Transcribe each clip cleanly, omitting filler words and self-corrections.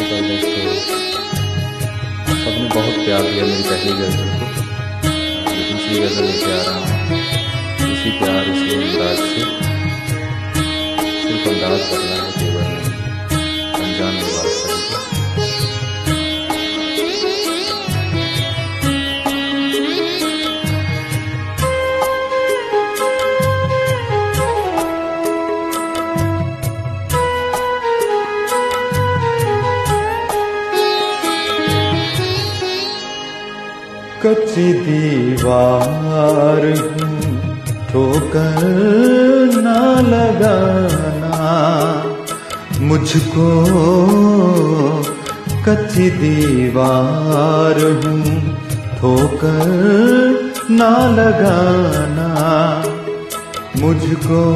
नमस्कार दोस्तों, सबने बहुत प्यार दिया मेरी पहली गज़ल को। दूसरी गज़ल लेके आ रहा हूँ उसी प्यार उसी अंदाज से। सिर्फ अंदाज बदला है केवल अनजान आवाज़ से। कच्ची दीवार हूँ, ठोकर ना लगाना मुझको। कच्ची दीवार हूँ, ठोकर ना लगाना मुझको।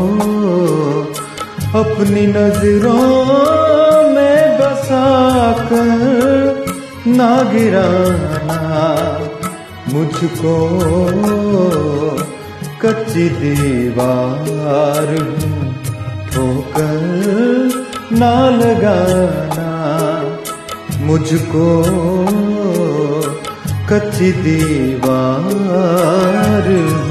अपनी नजरों में बसाकर ना गिराना मुझको। कच्ची दीवार हूँ, ठोकर ना लगाना मुझको। कच्ची दीवार हूँ।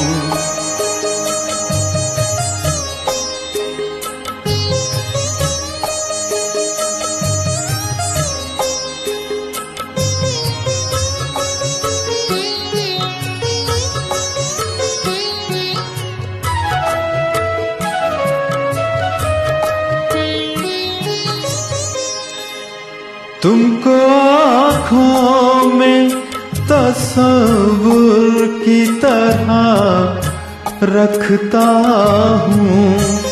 तुमको आँखों में तस्वीर की तरह रखता हूँ।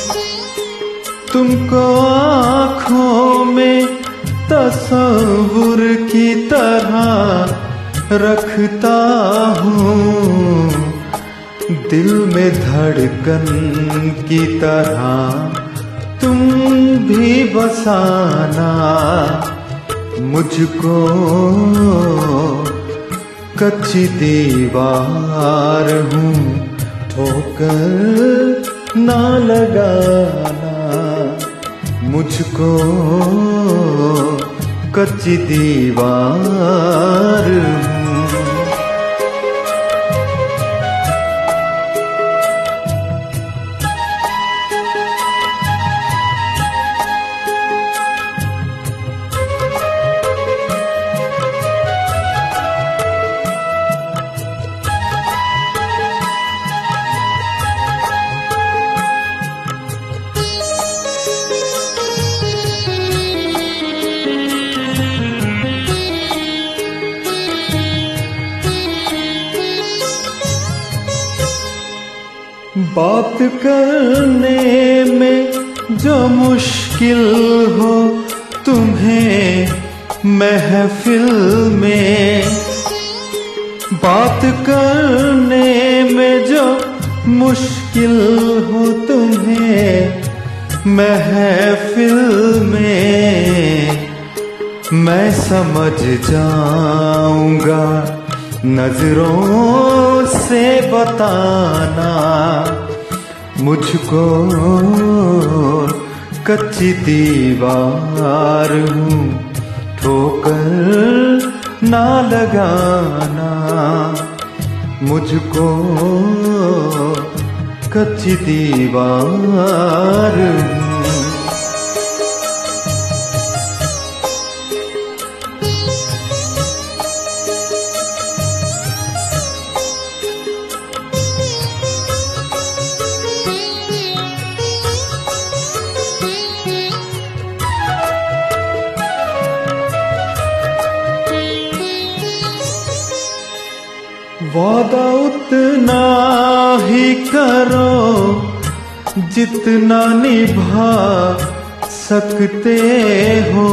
तुमको आँखों में तस्वीर की तरह रखता हूँ। दिल में धड़कन की तरह तुम भी बसाना मुझको। कच्ची दीवार हूँ, ठोकर ना लगाना मुझको। कच्ची दीवार हूँ। बात करने में जो मुश्किल हो तुम्हें महफिल में। बात करने में जो मुश्किल हो तुम्हें महफिल में। मैं समझ जाऊंगा नजरों से बताना मुझको। कच्ची दीवार हूँ, ठोकर ना लगाना मुझको। कच्ची दीवार हूँ। वादा उतना ही करो जितना निभा सकते हो।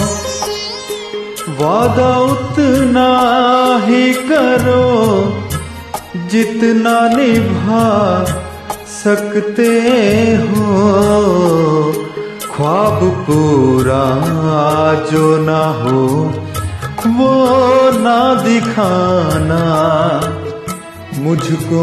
वादा उतना ही करो जितना निभा सकते हो। ख्वाब पूरा जो ना हो वो ना दिखाना मुझको।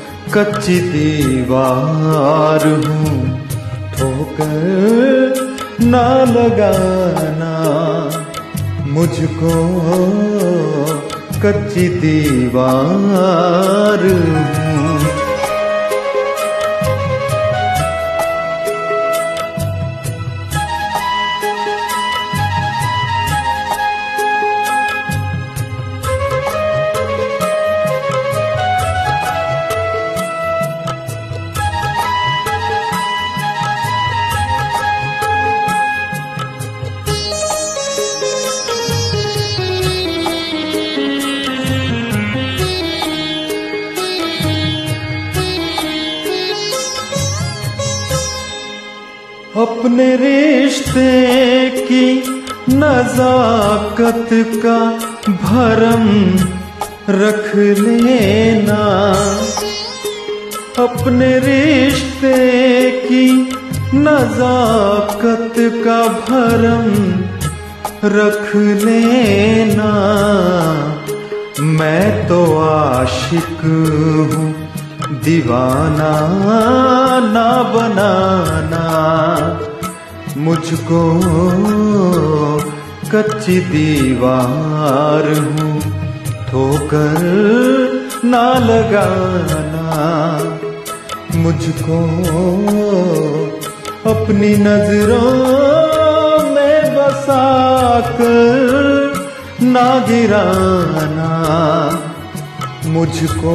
कच्ची दीवार हूँ, ठोकर ना लगाना, मुझको कच्ची दीवार हूँ। अपने रिश्ते की नज़ाकत का भरम रख लेना, अपने रिश्ते की नज़ाकत का भरम रख लेना। मैं तो आशिक हूँ, दीवाना ना बनाना, मुझको कच्ची दीवार हूँ, ठोकर ना लगाना, मुझको अपनी नजरों में बसाकर ना गिराना, मुझको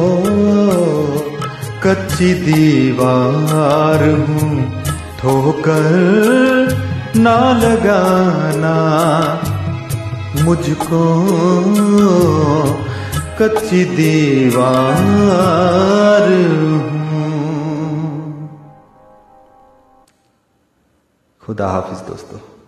कच्ची दीवार हूँ, ठोकर ना लगाना, मुझको कच्ची दीवार हूँ। खुदा हाफिज दोस्तों।